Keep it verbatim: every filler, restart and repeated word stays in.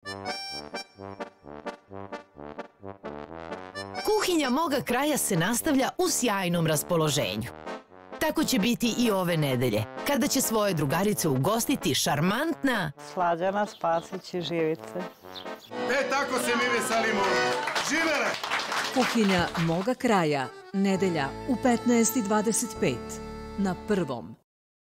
Kuhinja moga kraja se nastavlja u sjajnom raspoloženju. Tako će biti i ove nedelje, kada će svoje drugarice ugostiti šarmantna Slađana Spasić i Živice. E, tako se mi veselimo. Živele! Kuhinja moga kraja, nedelja u petnaest i dvadeset pet na Prvom.